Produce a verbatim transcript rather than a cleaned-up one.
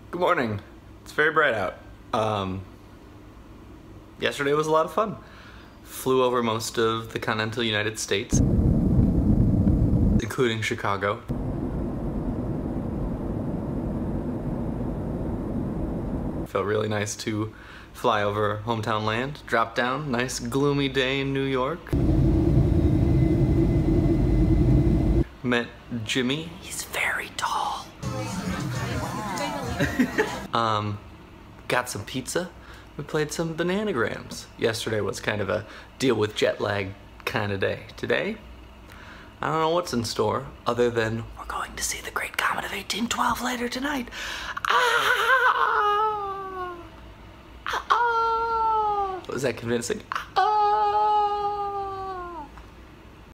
Good morning. It's very bright out. Um, yesterday was a lot of fun. Flew over most of the continental United States, including Chicago. Felt really nice to fly over hometown land, drop down, nice gloomy day in New York. Met Jimi. He's very tall. um, got some pizza. We played some Bananagrams. Yesterday was kind of a deal with jet lag kind of day. Today, I don't know what's in store other than we're going to see the Great Comet of eighteen twelve later tonight. Ah! Ah! Was that convincing? Ah!